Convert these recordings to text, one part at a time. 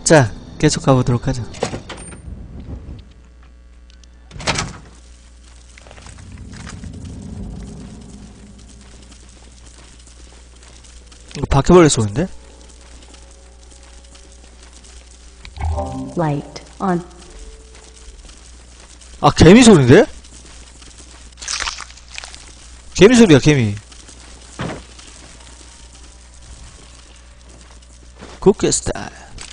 자, 계속 가보도록 하자. 이거 바퀴벌레 소리인데? Light on. 아, 개미 소리인데? 개미 소리야, 개미. 굿게 스타일.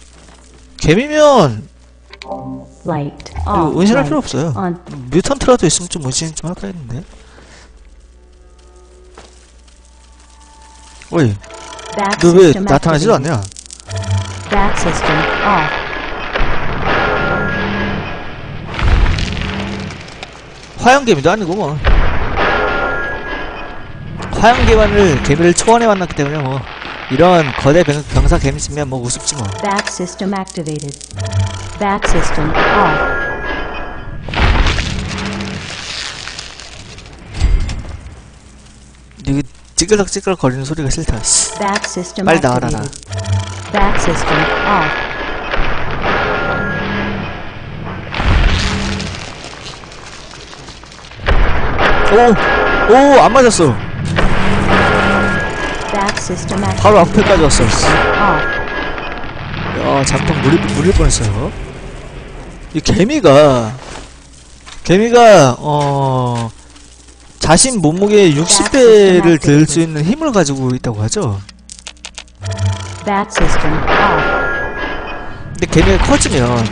개미면 Light 이거 off. 은신할 필요 없어요. on. 뮤턴트라도 있으면 좀 은신 좀 할까 했는데. 어이, Back 너 왜 system 나타나지도 activated. 않냐? Back system off. 화염개미도 아니고 뭐. 개미를 초원에 만났기 때문에 뭐 이런 거대 병사 개미 있으면 뭐 우습지 뭐. Back system activated. Back system off. 이거 찌글럭 거리는 소리가 싫다. 씨. Back system 빨리 나와라, 나. activated. Back system off. 오, 안 맞았어. Back system 바로 activated. 앞에까지 왔어. 씨. Off. 야, 잠깐 물릴 뻔했어요. 이 개미가 자신 몸무게의 60배를 들 수 있는 힘을 가지고 있다고 하죠. Back system off. 근데 개미가 커지면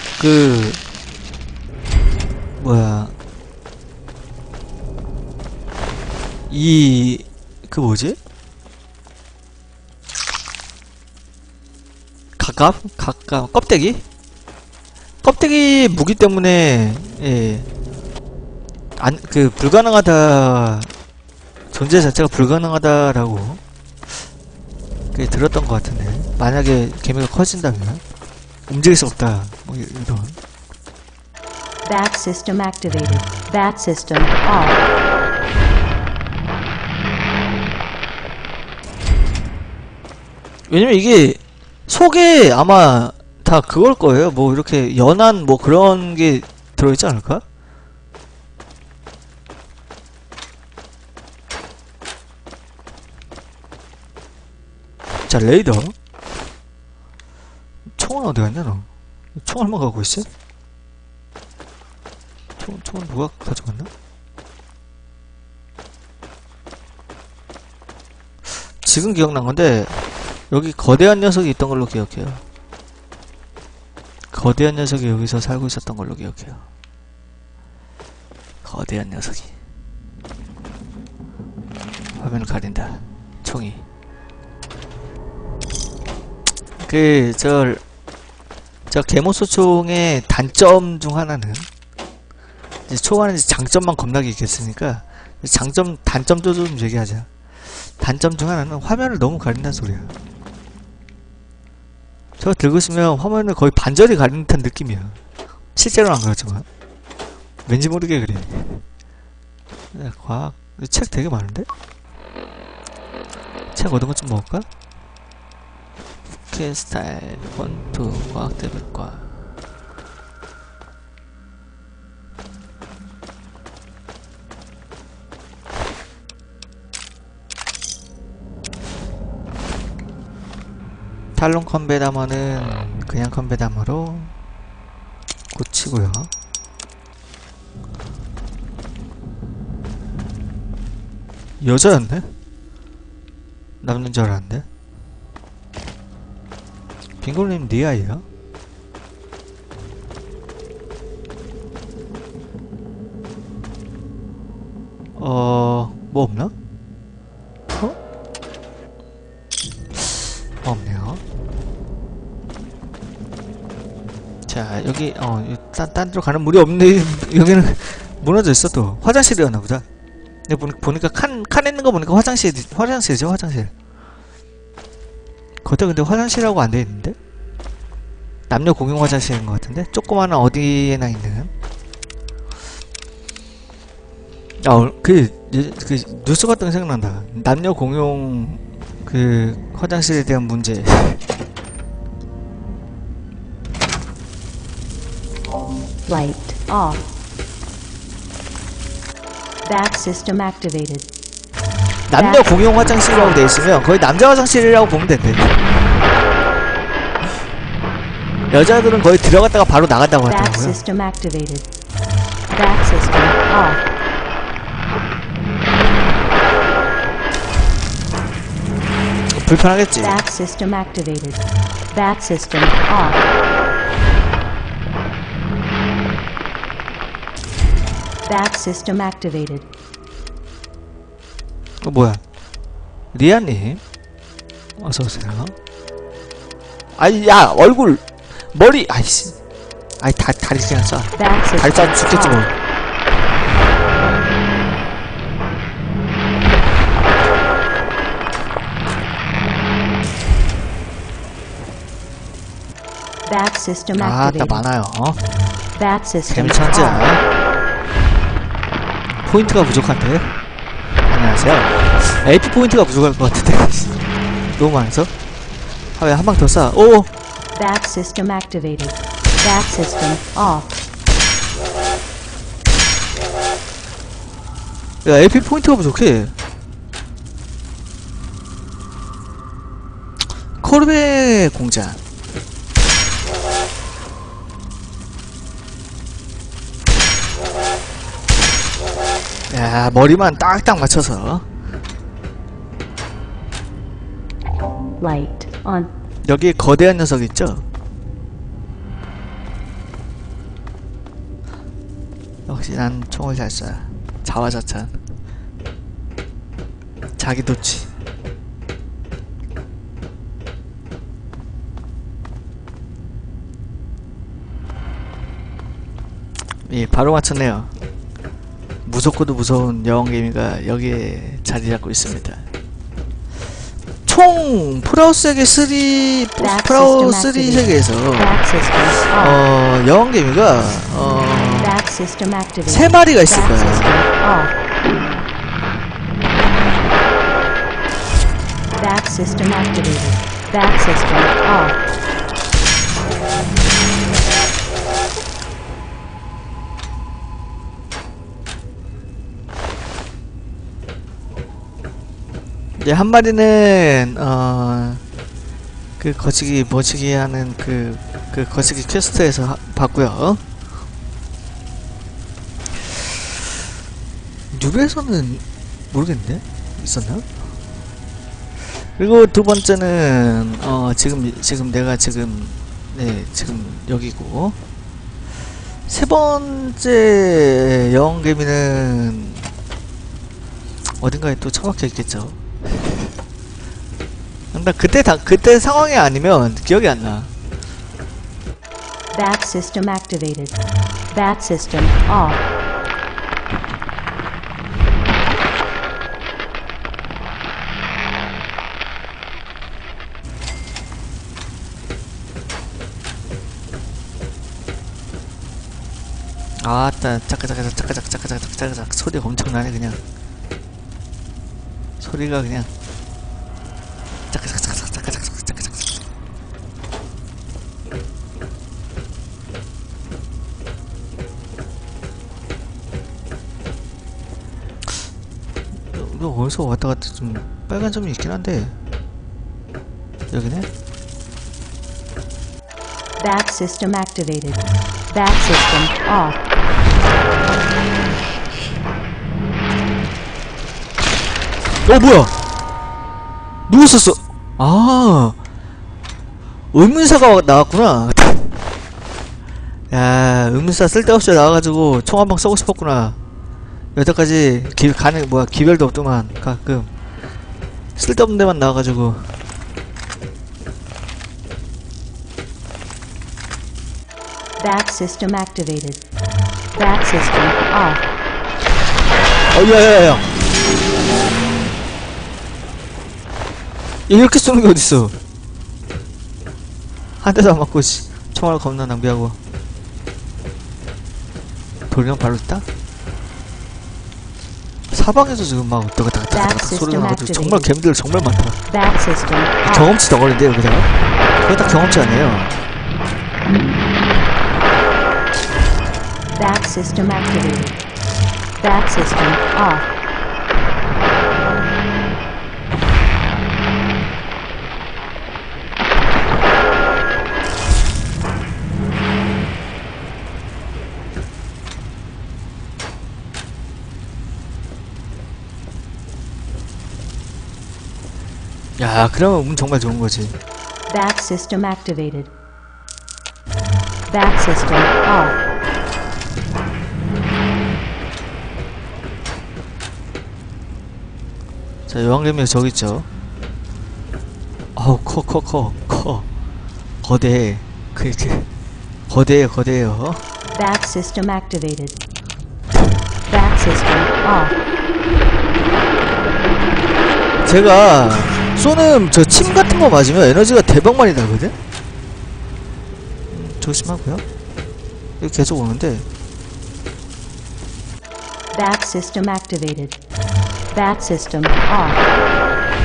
뭐지? 껍데기 무기 때문에, 예, 불가능하다, 존재 자체가 불가능하다라고, 들었던 것 같은데, 만약에 개미가 커진다면, 움직일 수 없다, 뭐, 이런. Back system activated. Back system off. 왜냐면 이게, 속에 아마 다 그걸 거예요. 뭐 이렇게 연한 뭐 그런 게 들어있지 않을까? 자, 레이더. 총은 어디 갔냐 너? 총 얼마 갖고 있어? 총은 누가 가져갔나? 지금 기억난 건데 여기 거대한 녀석이 있던 걸로 기억해요. 거대한 녀석이 여기서 살고 있었던 걸로 기억해요. 거대한 녀석이. 화면을 가린다. 총이. 저 개모소 총의 단점 중 하나는 이제 초반에 이제 장점만 겁나게 얘기했으니까 단점도 좀 얘기하자. 단점 중 하나는 화면을 너무 가린다는 소리야. 저거 들고 있으면 화면을 거의 반절이 가린 듯한 느낌이야. 실제로는 안 그렇지만 왠지 모르게 그래. 과학 책 되게 많은데? 책 얻은 것 좀 먹을까? 굿게 스타일 권투 과학 대백과. 탈론 컴뱃 아머는 그냥 컴뱃 아머로 고치고요. 여자였네? 남는 줄 알았는데? 빙고님 네 아이야? 뭐 없나? 없네요. 자, 여기, 딴 데로 가는 물이 없는데, 여기는 무너져 있어, 또. 화장실이었나 보다. 여기 보니까 칸 있는 거 보니까 화장실이죠, 화장실. 거기다 근데 화장실이라고 안 돼 있는데? 남녀 공용 화장실인 것 같은데? 조그마한 어디에나 있는. 뉴스 같은 거 생각난다. 남녀 공용, 화장실에 대한 문제. Light off. Back system activated. 남녀 공용 화장실이라고 돼 있으면 거의 남자 화장실이라고 보면 된대. 여자들은 거의 들어갔다가 바로 나간다고 Back 하더라고요. system activated. Back system off. 불편하겠지. Back system activated. Back system off. Back system activated. 뭐야? 리아님, 어서 오세요. 아이, 야, 얼굴, 머리, 아이씨, 아이 다리 그냥 쏴. Back 다리 system 쏴 죽겠지 뭐. off. Back system 아, 딱 activated. 많아요. Back system off. 개미천재야. 포인트가 부족한데. 안녕하세요. AP 포인트가 부족할 것 같은데. 너무 많아서. 아, 왜 한 방 더 쏴? 오. Back system activated. Back system off. 야, AP 포인트가 부족해. 코르베 공장. 야, 머리만 딱딱 맞춰서. Light on. 여기 거대한 녀석 있죠? 역시 난 총을 잘 쏴. 자화자찬. 자기도치. 예, 바로 맞췄네요. 무섭고도 무서운 여왕개미가 여기에 자리 잡고 있습니다. 총 프라우스에게 3 프라우 3 세계에서 Back system off. 여왕개미가 Back system activated. 3마리가 있을 Back system 거야. off. Back system activated. Back system off. 이제 한 마리는 그 거치기 머치기 하는 그 거치기 퀘스트에서 봤고요. 뉴비에서는 모르겠는데 있었나? 그리고 두 번째는 지금 내가 지금 여기고, 세 번째 여왕개미는 어딘가에 또 처박혀 있겠죠. 근데 그때 상황이 아니면 기억이 안 나. Back system activated. Back system off. 아따, 짜까짜까 소리가 엄청나네. 그냥 소리가 그냥 짜까짜까. 너 어디서 왔다 갔다 좀 빨간 점이 있긴 한데 여기네. Back system activated. Back system off. 뭐야? 누구 썼어? 아, 의문사가 나왔구나. 야, 의문사 쓸데없이 나와가지고 총 한 방 쏘고 싶었구나. 여태까지 기별도 없더만. 가끔 쓸데없는 데만 나와가지고. Back system activated. Back system off. 야야야야. 이렇게 쏘는 게 어딨어? 한 대도 안 맞고 총알 겁나 낭비하고. 돌령 발로 있다? 사방에서 지금 막 따가따가따가 소리가 나가지고 정말 개미들 정말 많다. Back system off. 경험치 덩어리인데 여기다가? 그거 다 경험치 아니에요. system activated. Bat system off. 야, 그러면 운 정말 좋은 거지. Bat system activated. Bat system off. 자, 여왕개미 저기 있죠. 어우, 커. 거대해. 거대해요. Bat system activated. Bat system off. 제가 쏘는 저 침 같은 거 맞으면 에너지가 대박 많이 나거든? 조심하고요. 이거 계속 오는데. Bat system activated. Bat system off.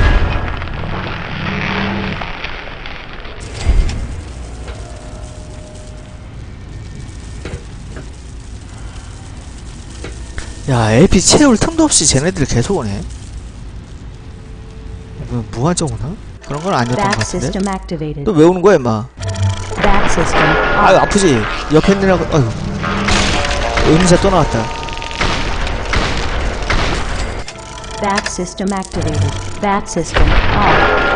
야, AP 채울 틈도 없이 쟤네들이 계속 오네. 뭐, 무한정 오나? 그런 건 아니었던 것 Bat 같은데? system activated. 또 왜 오는 거야, 임마? Bat system 아유, off. 아프지? 옆에 있느라고, 아유. 의문사 또 나왔다. Bat system activated. Bat system off.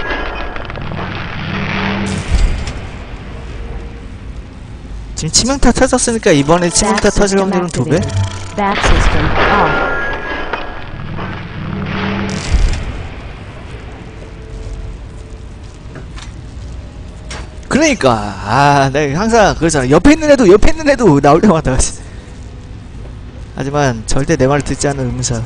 지금 치명타 터졌으니까 이번에 치명타 Bat 터질 system 확률은 2배? activated. Bat system off. 그러니까, 내가 항상 그러잖아. 옆에 있는 애도 나올 때마다. 하지만 절대 내 말을 듣지 않는 의문사.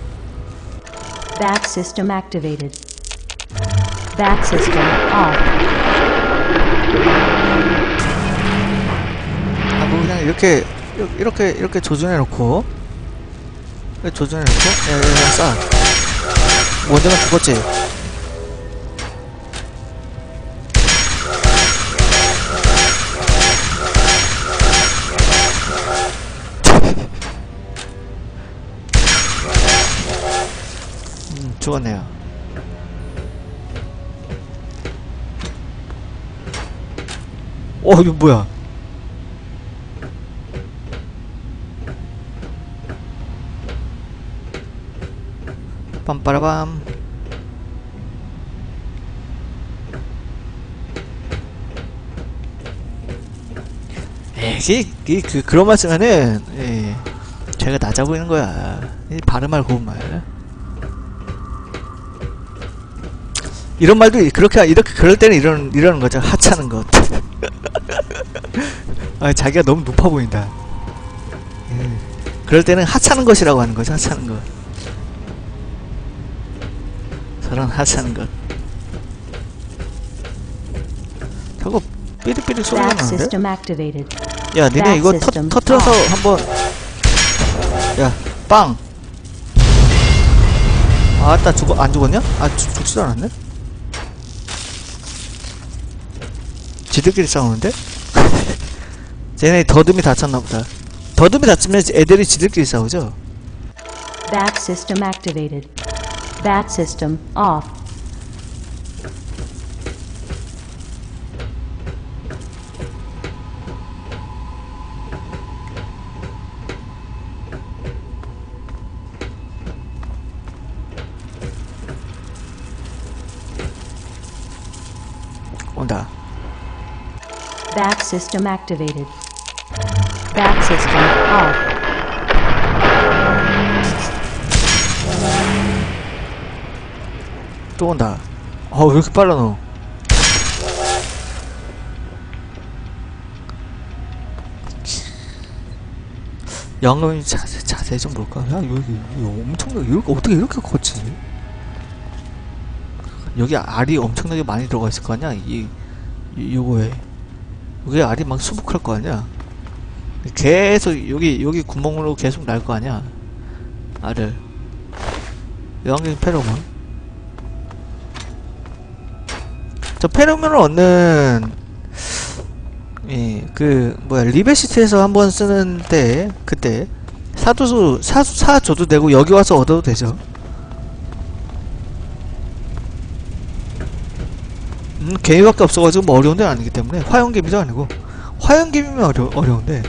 Bat system activated. Bat system off. 뭐 그냥 이렇게 조준해놓고, 그냥 쏴. 원대만 죽었지. 죽었네요. 이거 뭐야? 빰빠라밤. 그런 말씀에는, 제가 낮아 보이는 거야. 바른말 고운말. 이런 말도 이렇게 그럴 때는 이러는 거죠. 하찮은 것. 자기가 너무 높아 보인다. 그럴 때는 하찮은 것이라고 하는 거죠. 하찮은 것. 저런 하찮은 것. 자꾸 삐리삐리 소리가 Bat 나는데? system activated. 야, 니네 이거 터트려서 한번. 야, 빵. 아따, 안 죽었냐? 죽지도 않았네? 지들끼리 싸우는데? 쟤네 더듬이 다쳤나보다. 더듬이 다치면 애들이 지들끼리 싸우죠? Bat system activated. Bat system off. 온다. Bat system activated. Bat system off. 또 온다. 왜 이렇게 빨라 너? 양놈이 자세히 좀 볼까? 야, 여기 엄청나게 어떻게 이렇게 컸지? 여기 알이 엄청나게 많이 들어가 있을 거 아니야? 요거에 여기 알이 막 수북할 거 아니야? 계속 여기 구멍으로 계속 날 거 아니야? 알을. 여왕경 페로몬. 저 페로몬을 얻는 예, 그 뭐야 리베시트에서 한번 쓰는 때 그때 사줘도 되고 여기 와서 얻어도 되죠. 개미밖에 없어가지고 뭐 어려운 데는 아니기 때문에 화염개미도 아니고 화염개미면 어려운데.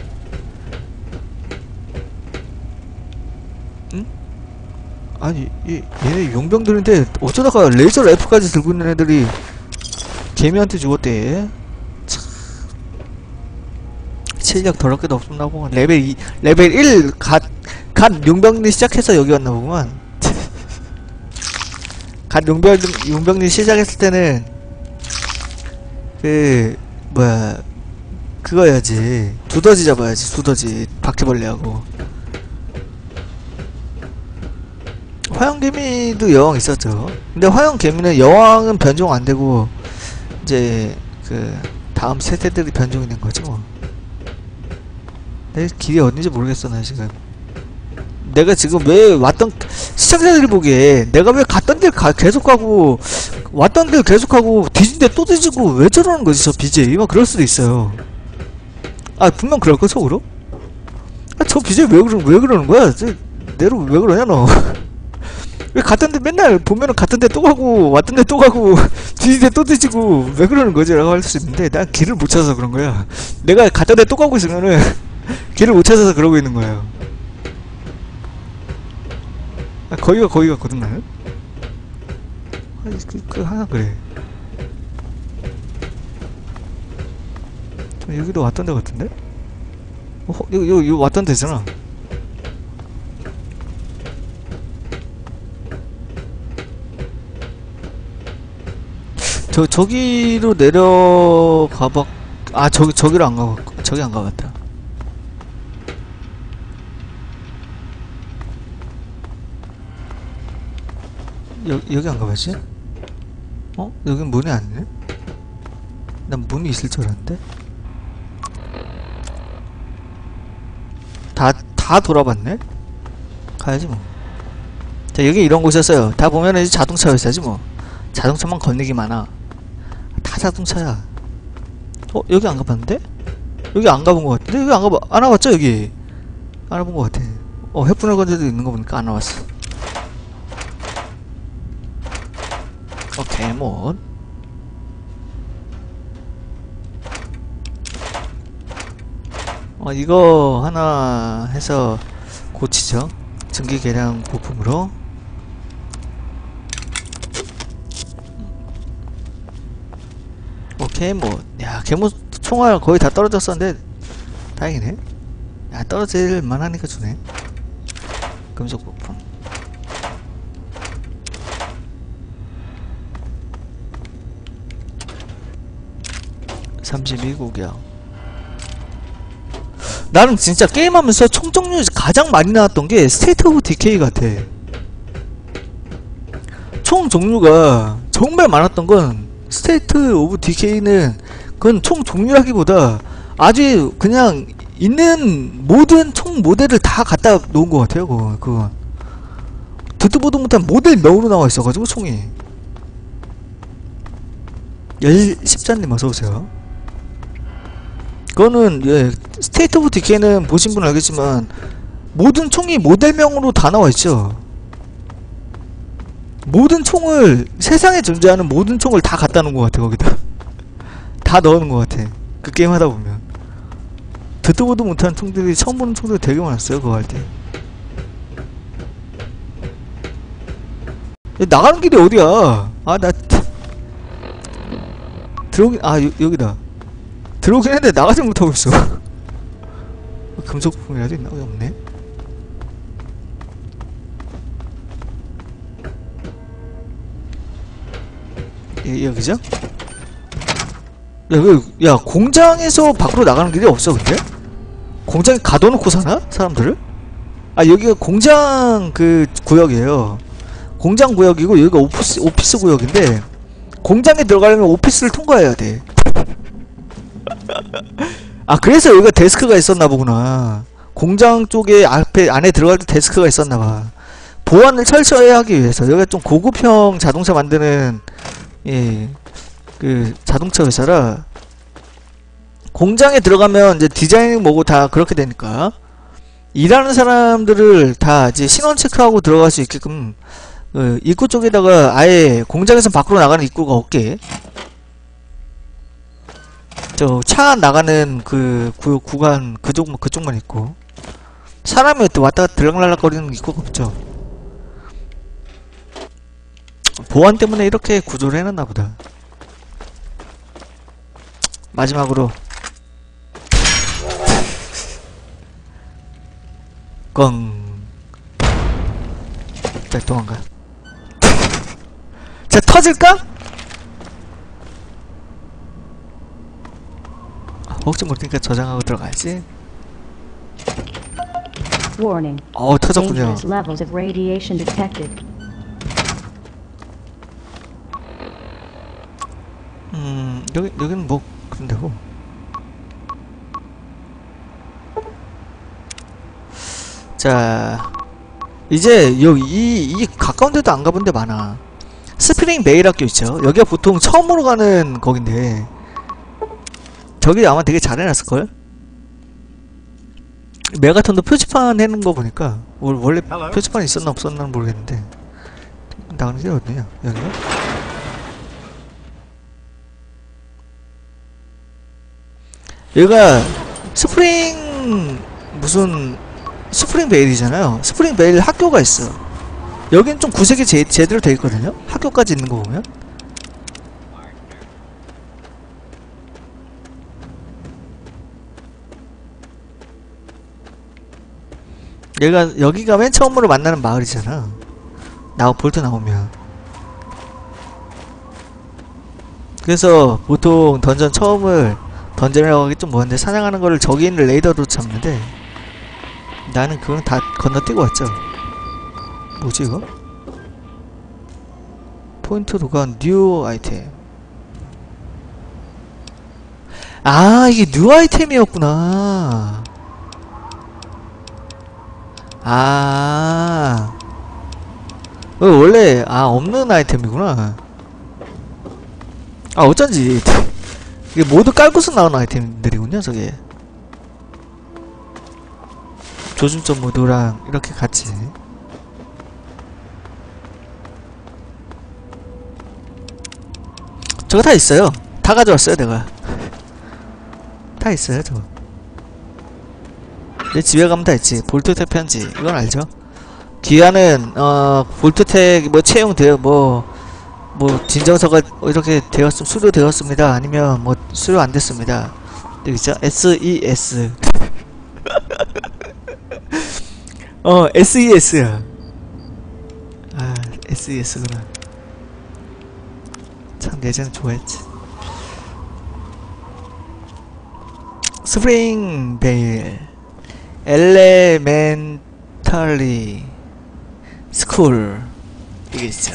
응? 아니 얘네 용병들인데 어쩌다가 레이저 라이프까지 들고 있는 애들이 개미한테 죽었대. 참 실력 더럽게도 없었나 보구만. 레벨 1 갓 용병리 시작해서 여기 왔나 보구만. 갓 용병리 시작했을 때는 그 뭐야 그거 해야지. 두더지 잡아야지. 두더지 바퀴벌레하고. 화염개미도 여왕 있었죠. 근데 화염개미는 여왕은 변종 안되고 이제 그 다음 세대들이 변종이 된 거지 뭐. 내 길이 어딘지 모르겠어 나 지금. 내가 지금 왜 왔던 시청자들이 보기에 내가 왜 갔던 길 계속 가고 왔던 길 계속 가고 뒤진 데 또 뒤지고 왜 저러는 거지 저 BJ. 막 그럴 수도 있어요. 아 분명 그럴걸 속으로? 아 저 BJ 왜 그러는 거야? 내로 왜 그러냐 너. 왜 갔던 데 맨날 보면은 갔던 데 또 가고 왔던 데 또 가고 뒤진 데 또 뒤지고 왜 그러는 거지? 라고 할 수 있는데 난 길을 못 찾아서 그런 거야. 내가 갔던 데 또 가고 있으면은 길을 못 찾아서 그러고 있는 거예요. 아, 거기가 같거든 나는. 아니 그 하나 그래. 여기도 왔던 데 같은데? 여기 왔던 데잖아. 저기로 내려가봐. 아 저기로 안 가봤고 저기 안 가봤다. 여기 안 가봤지? 어? 여긴 문이 아니네? 난 문이 있을 줄 알았는데? 다 돌아봤네? 가야지 뭐. 자 여기 이런 곳이었어요. 다 보면은 이제 자동차였어야지 뭐. 자동차만 건네기만 하. 다 자동차야. 여기 안 가봤는데? 여기 안 가본 것 같은데? 여기 안 와봤죠 여기? 안 와본 것 같아. 횃불 건데도 있는 거 보니까 안 와봤어. 개못. 이거 하나 해서 고치죠. 전기 계량 부품으로. 개못. 야 개못 총알 거의 다 떨어졌었는데 다행이네. 야 떨어질 만하니까 주네. 금속 부품. 32구경. 나는 진짜 게임하면서 총 종류 가장 많이 나왔던 게 스테이트 오브 디케이 같아. 총 종류가 정말 많았던 건 스테이트 오브 디케이는 그건 총 종류라기보다 아주 그냥 있는 모든 총 모델을 다 갖다 놓은 것 같아요. 그건 듣도 보도 못한 모델명으로 나와 있어가지고 총이. 열십자님 어서오세요. 그거는 예 스테이트 오브 디케이는 보신 분은 알겠지만 모든 총이 모델명으로 다 나와있죠. 모든 총을 세상에 존재하는 모든 총을 다 갖다 놓은 것 같아. 거기다 다 넣어놓은 것 같아. 그 게임 하다보면 듣도 보도 못한 총들이 처음 보는 총들이 되게 많았어요 그거 할때. 나가는 길이 어디야. 아 나 들어오긴 여기다. 들어오긴 했는데 나가지 못하고 있어. 금속 부품이라도 있나? 왜 없네? 여기죠? 야 공장에서 밖으로 나가는 길이 없어 근데? 공장에 가둬놓고 사나? 사람들을? 여기가 공장 그 구역이에요. 공장 구역이고 여기가 오피스 구역인데 공장에 들어가려면 오피스를 통과해야 돼. 그래서 여기가 데스크가 있었나 보구나. 공장 쪽에 안에 들어갈 때 데스크가 있었나봐. 보안을 철저히 하기 위해서. 여기가 좀 고급형 자동차 만드는 그 자동차 회사라 공장에 들어가면 이제 디자이닝 뭐고 다 그렇게 되니까 일하는 사람들을 다 이제 신원 체크하고 들어갈 수 있게끔 입구 쪽에다가 아예 공장에서 밖으로 나가는 입구가 없게 저 차 나가는 그 구간 그쪽만 있고 사람이 또 왔다 갔다 들락날락거리는 입구가 없죠. 보안 때문에 이렇게 구조를 해놨나 보다. 마지막으로 꽝. 자, 도망가. 자, 터질까? 혹시 모르니까 저장하고 들어가야지. Warning. 터졌군요. Dangerous levels of radiation detected. 여기는 뭐 그런데고. 자, 이제 여기 이 가까운 데도 안 가본 데 많아. 스프링 베일 학교 있죠. 여기가 보통 처음으로 가는 거긴데 저기 아마 되게 잘 해놨을걸? 메가톤도 표지판 해놓은 거 보니까 원래 표지판이 있었나 없었나는 모르겠는데 나가는 게 어디냐? 여기가? 여기가 스프링 무슨 스프링 베일이잖아요. 스프링 베일 학교가 있어. 여긴 좀 구색이 제대로 돼 있거든요. 학교까지 있는 거 보면. 여기가 맨 처음으로 만나는 마을이잖아. 볼트 나오면. 그래서 보통 던전 처음을 던전이라고 하기 좀 뭐한데 사냥하는 거를 저기 있는 레이더로 잡는데 나는 그건 다 건너뛰고 왔죠. 뭐지 이거? 포인트 도관 뉴 아이템. 아, 이게 뉴 아이템이었구나. 아, 원래 없는 아이템이구나. 어쩐지 이게 모두 깔고서 나오는 아이템들이군요. 저게 조준점 모드랑 이렇게 같이. 저거 다 있어요. 다 가져왔어요 내가. 다 있어요 저거. 내 집에 가면 다 있지. 볼트텍 편지 이건 알죠? 귀하는 볼트텍 뭐 채용되어 뭐 진정서가 이렇게 수료되었습니다. 아니면 뭐 수료 안 됐습니다. 여기 있죠? SES. SES야. SES구나. 참 예전에 좋아했지. 스프링 베일 엘레멘탈리 스쿨 이게 있죠.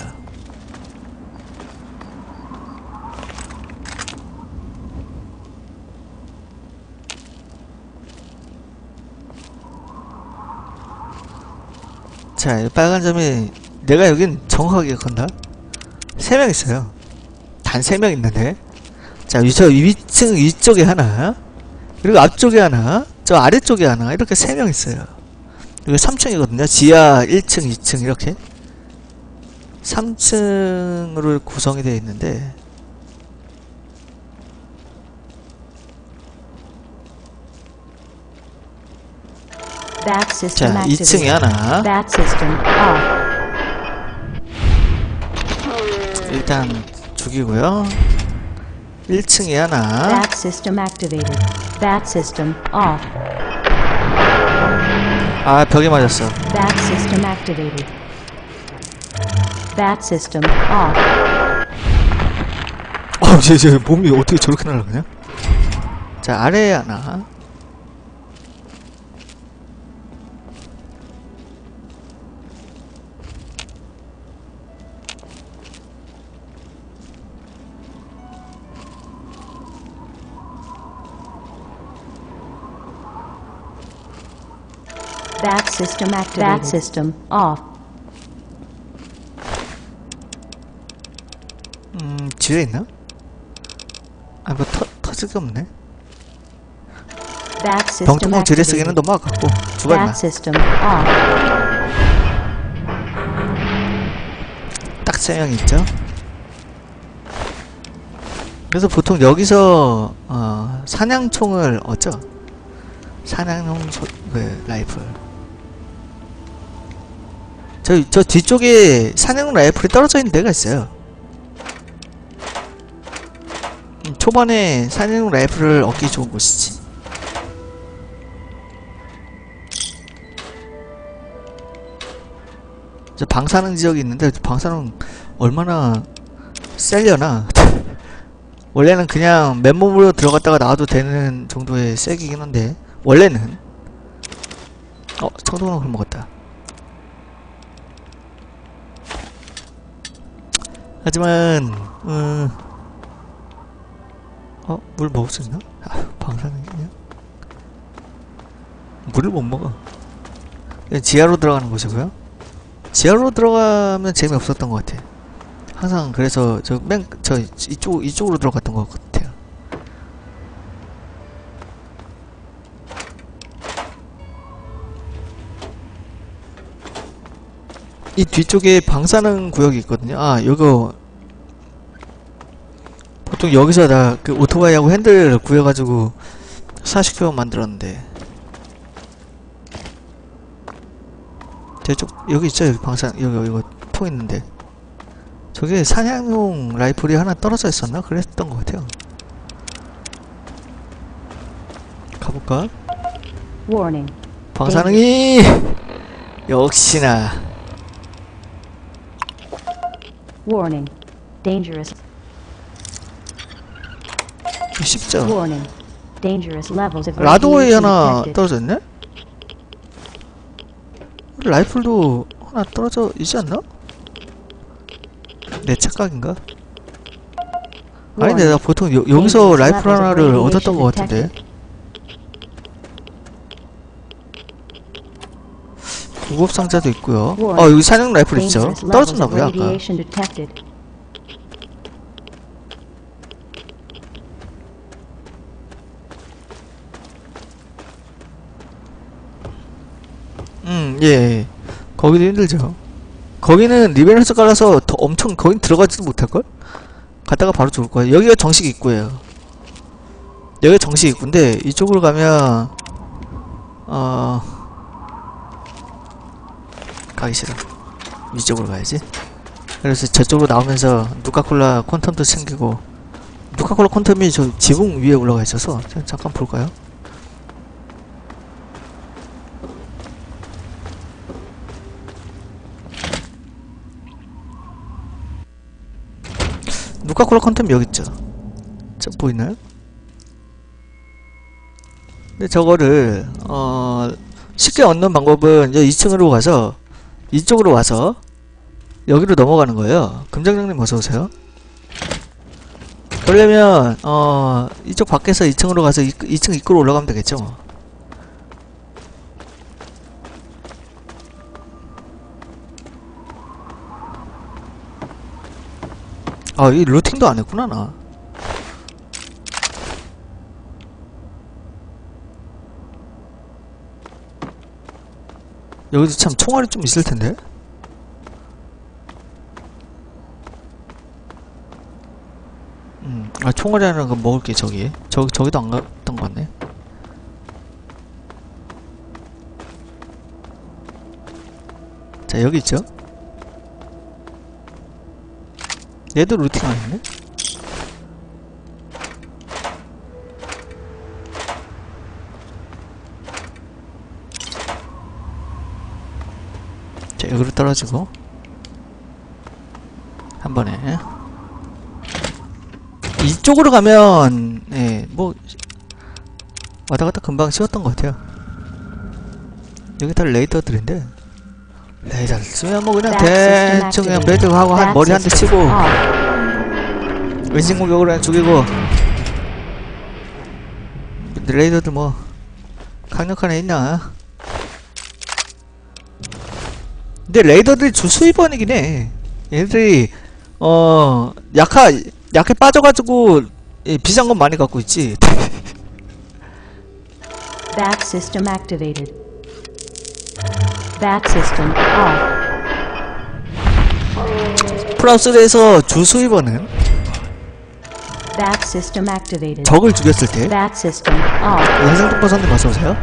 자, 이 빨간 점이 내가 여긴 정확하게 건다. 3명 있어요. 단 3명 있는데. 자, 저 위층 위쪽에 하나, 그리고 앞쪽에 하나, 저 아래쪽에 하나, 이렇게 3명 있어요. 여기 3층이거든요. 지하 1층, 2층 이렇게 3층으로 구성이 되어 있는데 자, 2층에 하나. 일단 죽이고요. 1층에 하나. 벽에 맞았어. 쟤 몸이 어떻게 저렇게 날아가냐? 자, 아래에 하나. Bat system activated. Bat system off. 뒤에 있나? 뭐 터질 게 없네. Back system 병뚜껑 지뢰쓰기는 activated. 너무 아깝고 죽어 임마. Back system off. 딱 3명 있죠. 그래서 보통 여기서 사냥총을 얻죠. 사냥용 라이플. 저 뒤쪽에 사냥용 라이플이 떨어져 있는 데가 있어요. 초반에 사냥용 라이플을 얻기 좋은 곳이지. 저 방사능 지역이 있는데 방사능 얼마나 세려나. 원래는 그냥 맨몸으로 들어갔다가 나와도 되는 정도의 세기긴 한데 원래는 청동을 먹었다. 하지만 물 먹을 수 있나? 방사능이냐? 물을 못 먹어. 지하로 들어가는 곳이고요. 지하로 들어가면 재미없었던 것 같아. 항상 그래서 이쪽으로 들어갔던 것 같아요. 이 뒤쪽에 방사능 구역이 있거든요. 요거 보통 여기서 나 그 오토바이하고 핸들 구해가지고 40km 만들었는데 저쪽 여기 있죠. 여기 방사능 이거 통 있는데 저게 사냥용 라이플이 하나 떨어져 있었나? 그랬던 것 같아요. 가볼까? Warning. 방사능이 역시나 Warning. Dangerous. 쉽죠. Warning. Dangerous levels of 라도에 radiation 하나 detected. 떨어졌네? 라이플도 하나 떨어져 있지 않나? 내 착각인가? 아닌데 나 보통 여기서 라이플 하나를 얻었던 것 같은데. 구급상자도 있고요. 여기 사냥 라이플 있죠. 떨어졌나보요 아까. Radiation detected. 예. 거기도 힘들죠. 거기는 리베런스 깔아서 더 엄청 거긴 들어가지도 못할걸? 갔다가 바로 죽을 거야. 여기가 정식 입구예요. 여기가 정식 입구인데 이쪽으로 가면 가기 싫어. 이쪽으로 가야지. 그래서 저쪽으로 나오면서 누카콜라 퀀텀도 챙기고. 누카콜라 퀀텀이 저 지붕 위에 올라가 있어서 잠깐 볼까요? 누카콜라 퀀텀 여기 있죠. 저 보이나요? 근데 저거를 쉽게 얻는 방법은 2층으로 가서 이쪽으로 와서 여기로 넘어가는 거예요. 금장장님 어서오세요. 그러려면 이쪽 밖에서 2층으로 가서 2층 입구로 올라가면 되겠죠. 이 루팅도 안 했구나 나. 여기도 참 총알이 좀 있을 텐데. 총알이라는 건 먹을 게 저기도 안 갔던 것 같네. 자, 여기 있죠? 얘도 루팅 아니네? 자, 여기로 떨어지고 한 번에 이쪽으로 가면 뭐 왔다갔다 금방 쉬웠던 것 같아요. 여기 다 레이더들인데 레이더를 쓰면 뭐 그냥 대충 그냥 매듭하고 한 머리 한 대 치고 은신 공격으로 그냥 죽이고. 근데 레이더들 뭐 강력한 애 있나? 근데 레이더들이 주 수입원이긴 해. 얘들이 약해 빠져가지고 비싼 건 많이 갖고 있지. Bat system activated. Bat system off. 프랑스에서 주 수입원은 Bat system activated. 적을 죽였을 때 Bat system off. 해상동포선님 어서오세요.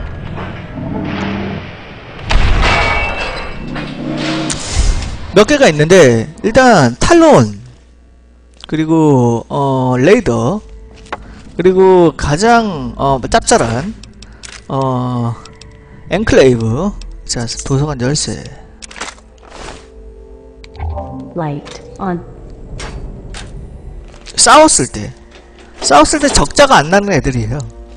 몇 개가 있는데 일단 탈론 그리고 레이더 그리고 가장 짭짤한 엔클레이브. 자, 도서관 열쇠. Light on. 싸웠을 때 적자가 안 나는 애들이에요.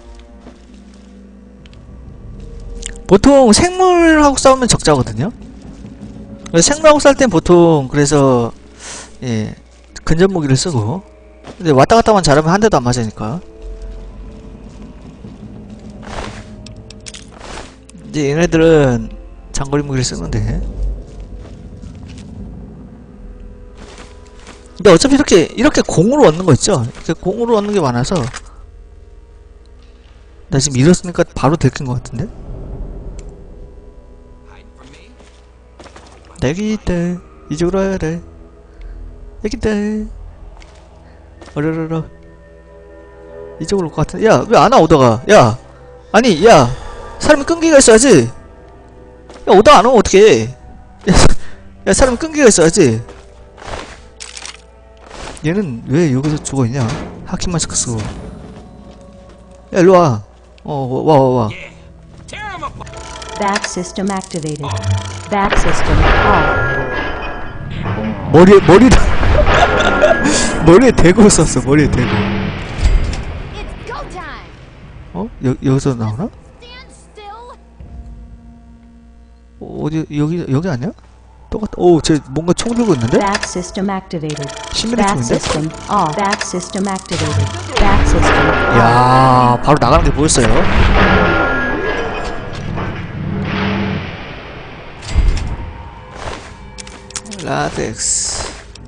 보통 생물하고 싸우면 적자거든요. 그래서 생물하고 싸울 땐 보통 그래서 예, 근접 무기를 쓰고, 근데 왔다 갔다만 잘하면 한 대도 안 맞으니까. 이제 얘네들은 장거리 무기를 쓰는데, 근데 어차피 이렇게 공으로 얻는 거 있죠? 이렇게 공으로 얻는 게 많아서 나 지금 잃었으니까 바로 들킨 것 같은데? 여기 있다. 이쪽으로 와야 돼. 여기 있다. 어려러러. 이쪽으로 올 것 같은데. 야, 왜 안 와, 오다가. 야! 아니, 야! 사람이 끈기가 있어야지. 야, 오다가 안 오면 어떡해. 야, 사람이 끈기가 있어야지. 얘는 왜 여기서 죽어있냐? 하킹 마스크 쓰고. 야, 일로와. 와. Bat system activated. Bat system off. 머리에 대고 썼어, 머리에 대고. It's go time. 여기서 나오나? Stand still. 어디, 여기 아니야? 똑같다. 쟤 뭔가 총 들고 있는데? Bat system activated. 신민의 Bat 총인데? system off. Bat system activated. Bat system off. 야, 바로 나가는 게 보였어요. 라텍스.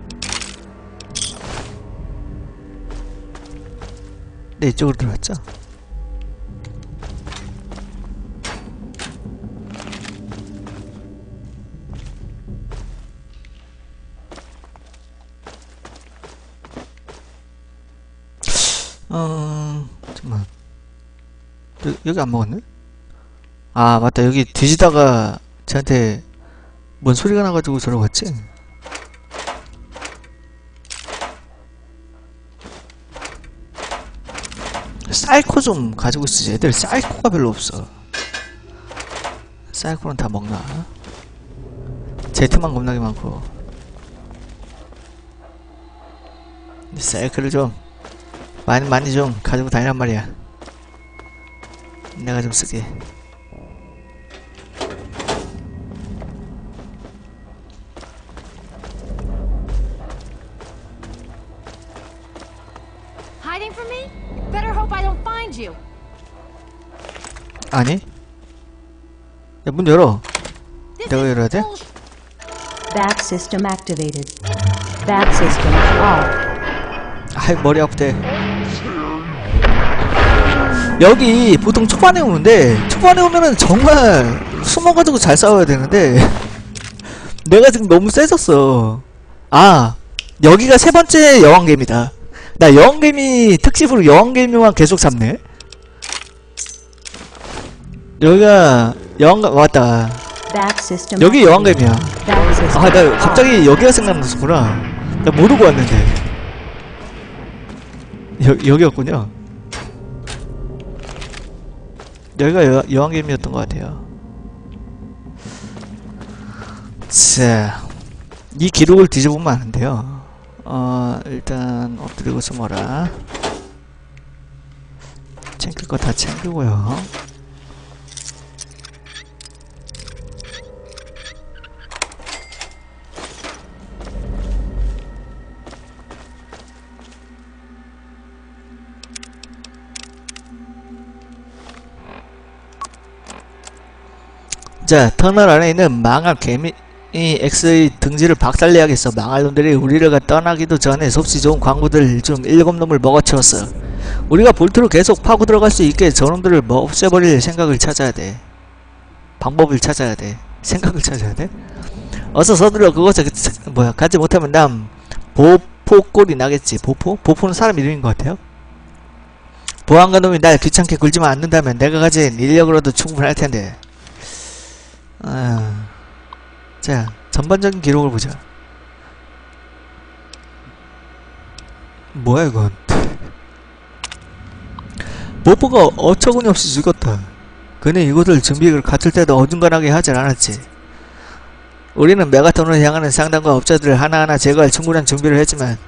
네, 이쪽으로 들어갔죠? 잠깐만. 여기 안 먹었네? 아, 맞다. 여기 뒤지다가 쟤한테 뭔 소리가 나가지고 저러고 갔지? 사이코 좀 가지고 있으지. 애들 사이코가 별로 없어. 사이코는 다 먹나? 제트만 겁나게 많고. 사이코를 좀 많이 좀 가지고 다니란 말이야. 내가 좀 쓰게. Hiding from me? Better hope I don't find you. 아니? 야, 문 열어. This 내가 is 열어야 돼? bullshit. Bat system activated. Bat system off. 아이, 머리 아프대. 여기 보통 초반에 오는데, 초반에 오면은 정말 숨어가지고 잘 싸워야 되는데 내가 지금 너무 세졌어. 아, 여기가 세 번째 여왕개미다. 나 여왕개미 특집으로 여왕개미만 계속 잡네. 여기가 여왕가 맞다. Bat system 여기 activated. 여왕개미야. Bat system 아, 나 off. 갑자기 여기가 생각났었구나. 나 모르고 왔는데 여기였군요. 여기가 여왕개미였던 것 같아요. 자, 이 기록을 뒤져보면 아는데요. 일단 엎드리고 숨어라. 챙길 거 다 챙기고요. 자, 터널 안에 있는 망할 개미 X의 등지를 박살내야겠어. 망할 놈들이 우리를 떠나기도 전에 섭씨 좋은 광부들 중 7놈을 먹어치웠어. 우리가 볼트로 계속 파고 들어갈 수 있게 저놈들을 뭐 없애버릴 생각을 찾아야 돼. 방법을 찾아야 돼. 생각을 찾아야 돼. 어서 서둘러. 그것을 가지 못하면 난 보포꼴이 나겠지. 보포? 보포는 사람 이름인 것 같아요. 보안관 놈이 날 귀찮게 굴지만 않는다면 내가 가진 인력으로도 충분할 텐데. 자, 전반적인 기록을 보자. 뭐야 이건. 보포가 어처구니 없이 죽었다. 그는 이곳을 준비를 갖출 때도 어중간하게 하질 않았지. 우리는 메가톤을 향하는 상단과 업자들을 하나하나 제거할 충분한 준비를 했지만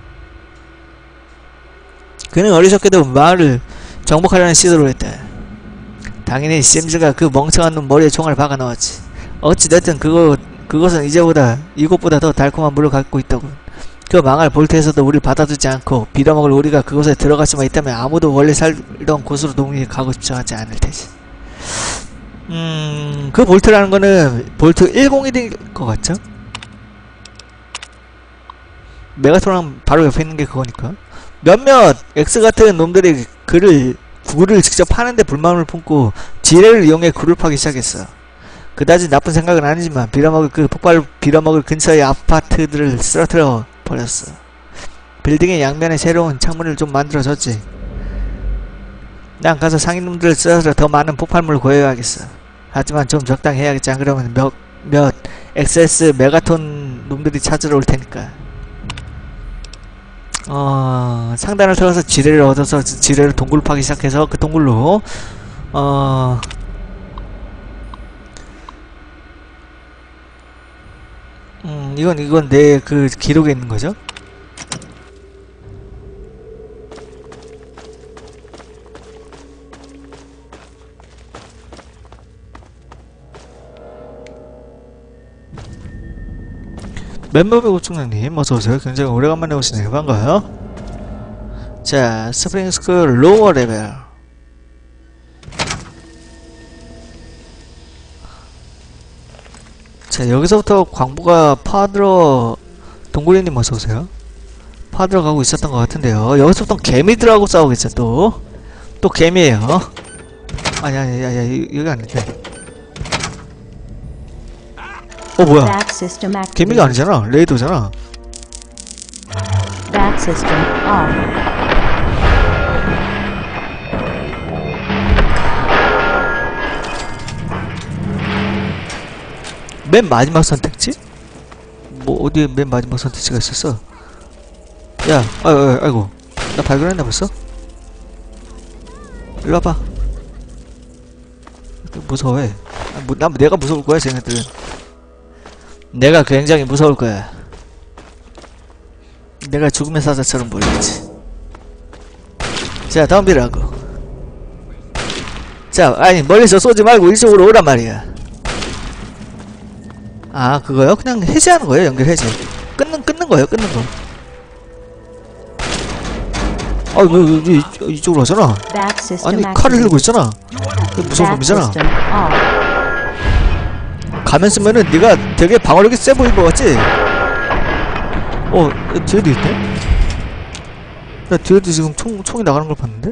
그는 어리석게도 마을을 정복하려는 시도를 했다. 당연히 심즈가 그 멍청한 놈 머리에 총알 박아 넣었지. 어찌됐든 그것은 이곳보다 더 달콤한 물을 갖고 있더군. 그 망할 볼트에서도 우리를 받아주지 않고 빌어먹을 우리가 그곳에 들어갈 수만 있다면 아무도 원래 살던 곳으로 동행해 가고 싶지 않을 테지. 그 볼트라는 거는 볼트 101일 것 같죠? 메가톤랑 바로 옆에 있는 게 그거니까. 몇몇 X 같은 놈들이 굴을 직접 파는데 불만을 품고 지뢰를 이용해 굴을 파기 시작했어. 그다지 나쁜 생각은 아니지만 폭발 빌어먹을 근처의 아파트들을 쓰러뜨려 버렸어. 빌딩의 양면에 새로운 창문을 좀 만들어줬지. 난 가서 상인놈들을 쓰러뜨려 더 많은 폭발물을 구해야겠어. 하지만 좀 적당히 해야겠지. 안 그러면 몇 XS 메가톤 놈들이 찾으러 올 테니까. 상단을 털어서 지뢰를 얻어서 지뢰를 동굴 파기 시작해서 그 동굴로 이건 내 그 기록에 있는 거죠? 멤버백 오충장님 어서오세요. 굉장히 오래간만에 오시네요. 반가워요. 자, 스프링스쿨 로워 레벨. 자, 여기서부터 광부가 파들어 동굴이님 어서오세요. 파들어 가고 있었던 것 같은데요. 여기서부터 개미들하고 싸우겠죠. 또 개미에요. 아니 여기 아닌데. 뭐야. Back system 개미가 activated. 아니잖아. 레이더잖아. Back system off. 맨 마지막 선택지? 뭐 어디에 맨 마지막 선택지가 있었어? 야, 아이고, 나 발견했나 벌써? 일로 와봐. 무서워해. 내가 무서울 거야, 쟤네들은. 내가 굉장히 무서울 거야. 내가 죽음의 사자처럼 보이겠지. 자, 덤비라고. 자, 아니 멀리서 쏘지 말고 이쪽으로 오란 말이야. 아, 그거요? 그냥 해제하는 거예요. 연결 해제. 끊는 거예요. 끊는 거. 아, 왜 이쪽으로 하잖아. Back system 아니, 칼을 들고 있잖아. 무서운 Back 놈이잖아. system off. 가면 쓰면은 네가 되게 방어력이 세 보인 거 같지? 뒤에도 있네? 나 뒤에도 지금 총이 나가는 걸 봤는데?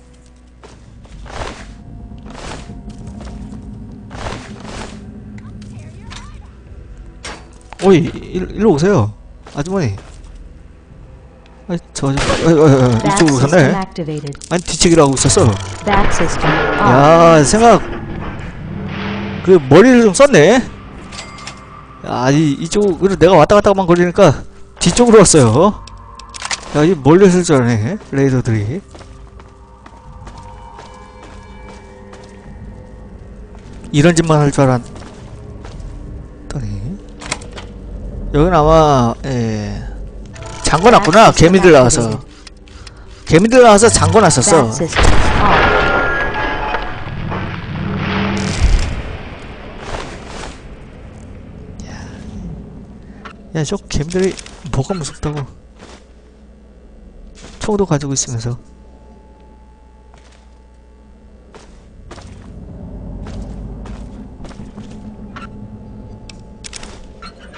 오이, 일로 오세요. 아주머니. 이쪽으로 Back system 오셨네? activated. 아니, 뒤치기로 하고 있었어. Back system off. 야, 머리를 좀 썼네? 야, 이쪽으로 내가 왔다 갔다만 거리니까 뒤쪽으로 왔어요. 야, 이 멀리 있을 줄 아네, 레이더들이. 이런 짓만 할 줄 알았더니. 여긴 아마, 잠궈놨구나. 개미들 나와서. 개미들 나와서 잠궈놨었어. Back system off. 야, 저 개미들이 뭐가 무섭다고. 총도 가지고 있으면서.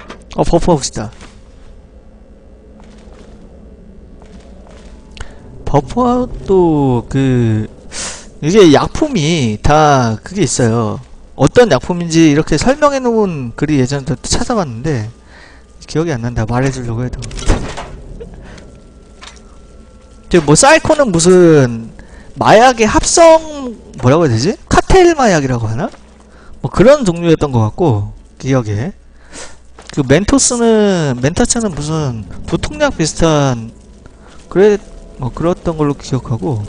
버프 봅시다. 버퍼도 이게 약품이 다 그게 있어요. 어떤 약품인지 이렇게 설명해 놓은 글이 예전에 또 찾아봤는데 기억이 안 난다. 말해주려고 해도. 뭐 사이코는 무슨 마약의 합성 뭐라고 해야 되지? 카텔 마약이라고 하나? 뭐 그런 종류였던 것 같고 기억에. 그 멘타차는 무슨 두통약 비슷한 뭐 그랬던 걸로 기억하고.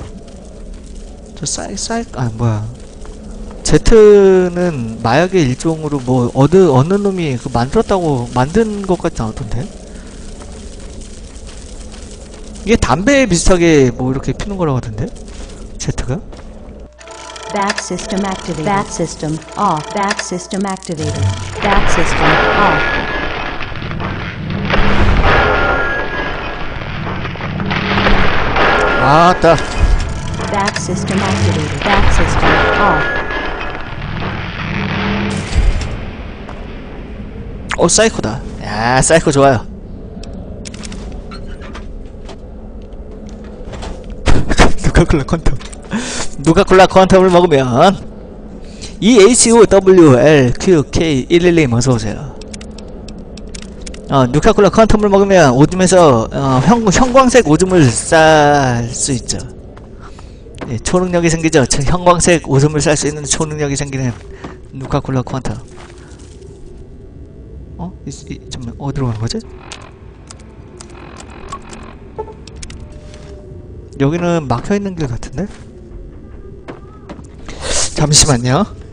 제트는 마약의 일종으로 뭐 어느 놈이 만든 것 같지 않던데? 이게 담배 비슷하게 뭐 이렇게 피는 거라고 하던데? 제트가? Back system activated. Back system off. Back system activated. Back system off. 아따. Back system activated. Back system off. 사이코다. 야, 사이코 좋아요. 누가콜라 퀀텀을 먹으면 EHOWLQK112 어서오세요. 누카콜라 퀀텀을 먹으면 오줌에서 형광색 오줌을 쌀 수 있죠. 예, 초능력이 생기죠. 형광색 오줌을 쌀 수 있는 초능력이 생기는 누카콜라 퀀텀. 잠깐만, 어디로 가는 거지? 여기는 막혀있는 길 같은데? 잠시만요.